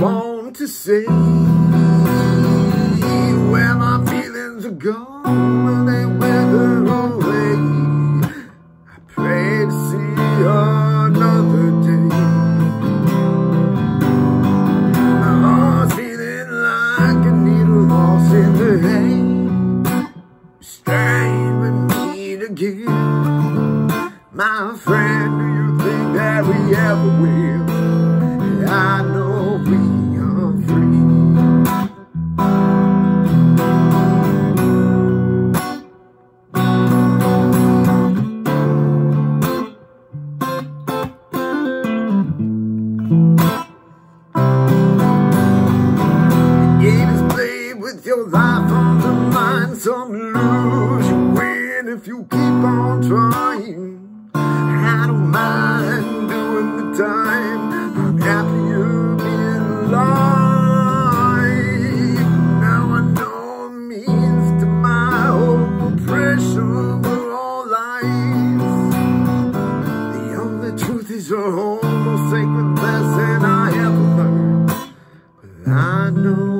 want to say where my feelings are gone, when they wither away. I pray to see another day. My heart's feeling like a needle lost in the hay, strain with me to give. My friend, do you think that we ever will? I know we are free. The game is played with your life on the line. Some lose, you win if you keep on trying. I don't mind doing the time. I'm happier being alive. Now I know it means to my whole oppression we're all lies. The only truth is your whole most sacred lesson I ever learned. But I know